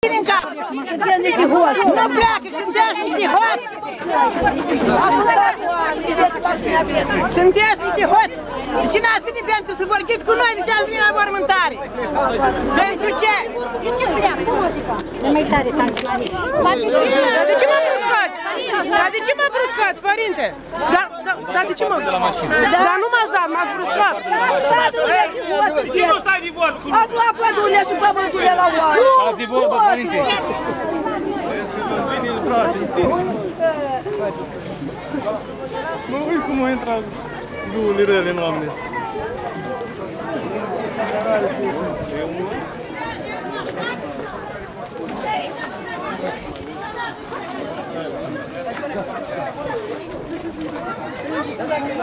Sunteți niște hoți! Nu pleacă, sunteți niște hoți! Sunteți niște hoți! De ce n-ați venit pentru să vorbiți cu noi? De ce ați venit la mormântare? Pentru ce? Mai tare, tare, tare. Dar de ce mă bruscați? Dar de ce mă bruscați, părinte? Dar de ce mă bruscați? Dar nu m-ați dat, m-ați bruscat. Ce nu stai de vorbă cu noi? Ați luat pădurile și pământurile la oară! Stați de vorbă, părinte. Mă uit cum a intrat duurile rele în oameni.